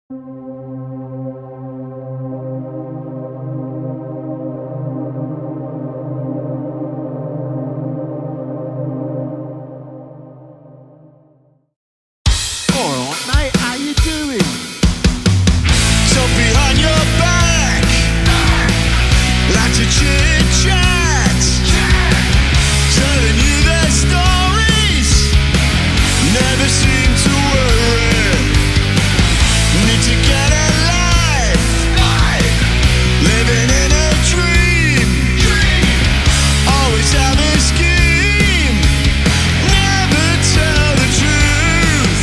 Alright, mate, how you doing? So behind your back, like to chit-chat, telling you their stories, never seem to worry. Need to get a life, living in a dream, always have a scheme, never tell the truth.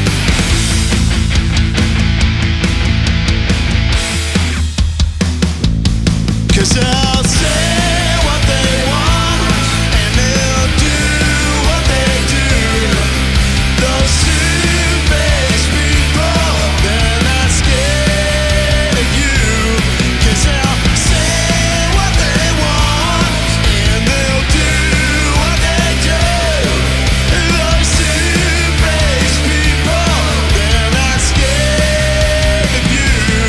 'Cause they'll say what they want, and they'll do what they do. Those two-faced people, they're not scared of you. 'Cause they'll say what they want, and they'll do what they do. Those two-faced people, they're not scared of you.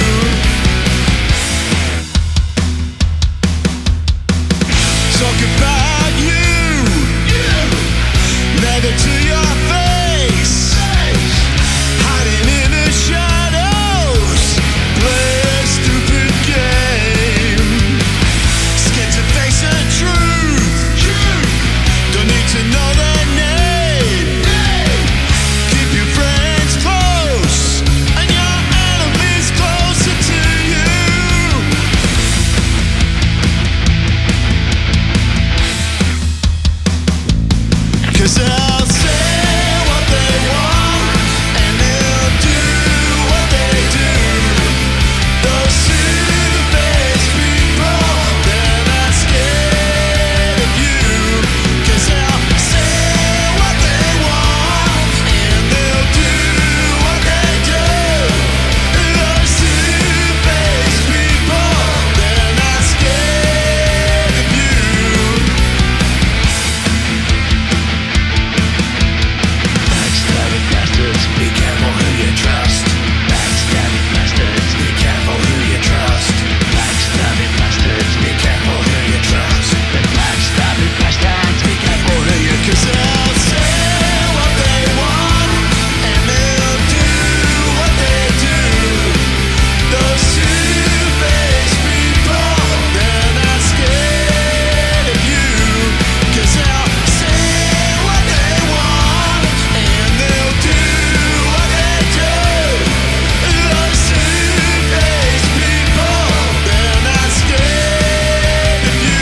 Talk about you, never to your face, hiding in the shadows, play a stupid game. Scared to face the truth, don't need to know their name. Keep your friends close, and your enemies closer to you. 'Cause they'll say what they want, and they'll do what they do. Those two-faced people, they're not scared of you. 'Cause they'll say what they want, and they'll do what they do. Those two-faced people, they're not scared of you. Backstabbing bastards, be careful who you trust. Backstabbing bastards, be careful who you trust. Backstabbing bastards, be careful who you trust. Backstabbing bastards, be careful who you trust. 'Cause they'll say what they want, and they'll do what they do. Those two-faced people, they're not scared of you. 'Cause they'll say what they want, and they'll do what they do. Those two-faced people, they're not scared of you.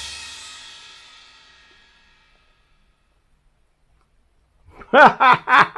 Ha ha ha!